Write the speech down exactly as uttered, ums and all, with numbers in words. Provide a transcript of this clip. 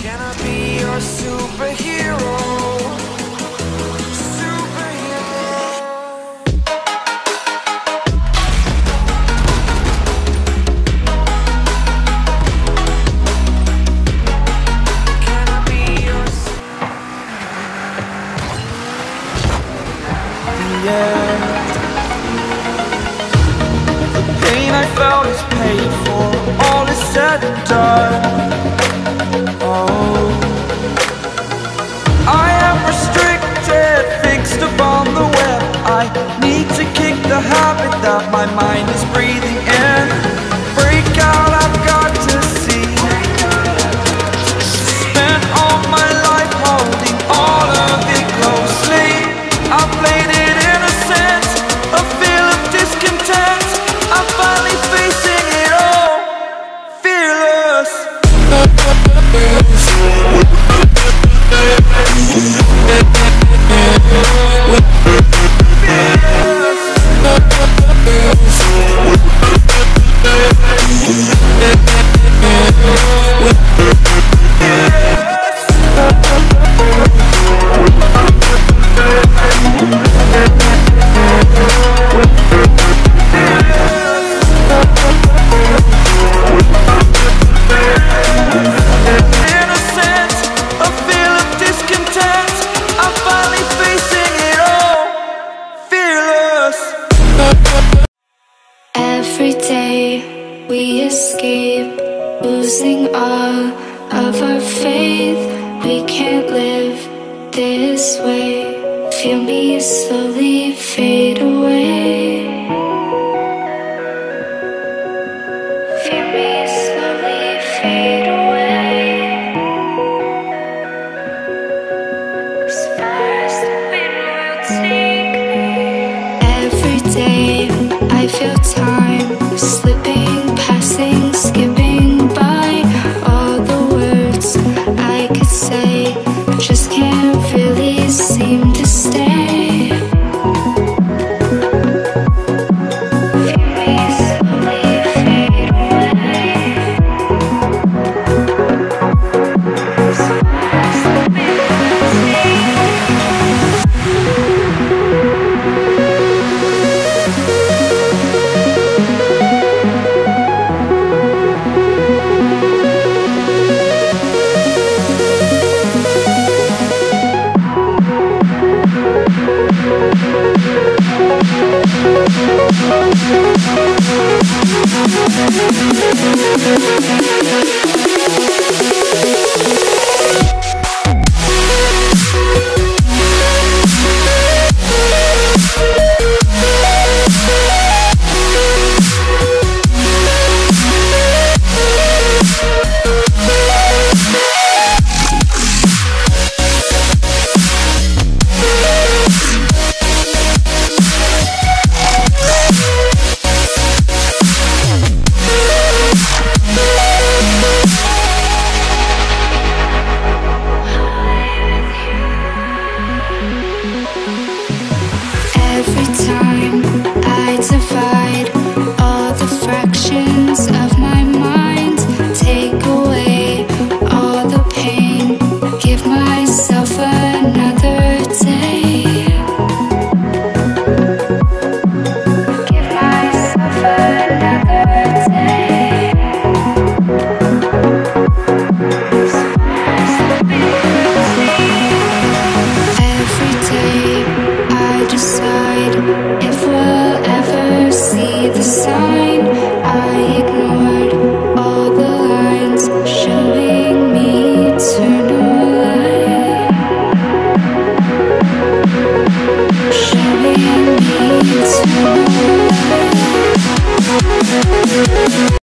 Can I be your superhero? I felt is paid for, all is said and done. Oh, I am restricted, fixed upon the web. I need to kick the habit that my mind is breathing in. Break out, I've got to see. Spent all my life holding all of it closely. I played it innocent, a feel of discontent. I'm finally facing it all, fearless. Every day we escape, losing all of our faith. We can't live this way. Feel me slowly fade away. Feel me slowly fade away. 'Cause first the wind will take me. Every day I feel time slipping, passing, skipping by. All the words I could say just can't really seem to stay. Feel me slowly fade away. So fast the wind will take me. If we'll ever see the sign, I ignore.